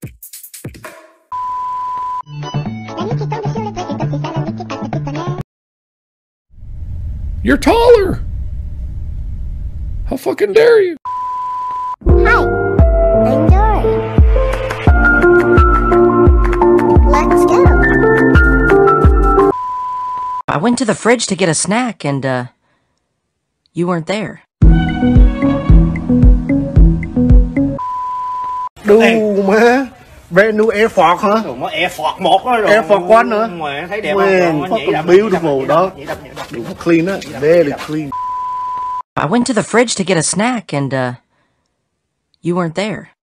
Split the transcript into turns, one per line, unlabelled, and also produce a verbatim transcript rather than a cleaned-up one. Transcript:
You're taller! How fucking dare you?
Hi, I'm Dory. Let's go.
I went to the fridge to get a snack and, uh, you weren't there.
Đù má. Brand new Air Force hả?
Đồ mới Air Force một đó rồi.
Air Force One nữa.
Mà thấy đẹp
Man,
không?
fucking beautiful đó. Đủ clean á, very clean.
I went to the fridge to get a snack and, uh, you weren't there.